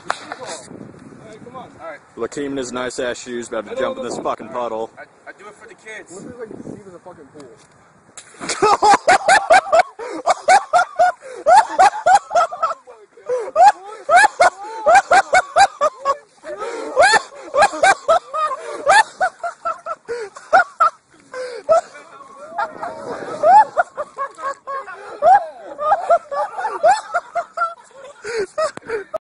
Alright, come on. Alright. Lakeem in his nice ass shoes about to jump in this fucking puddle. I do it for the kids. Looks like Steve is a fucking pool.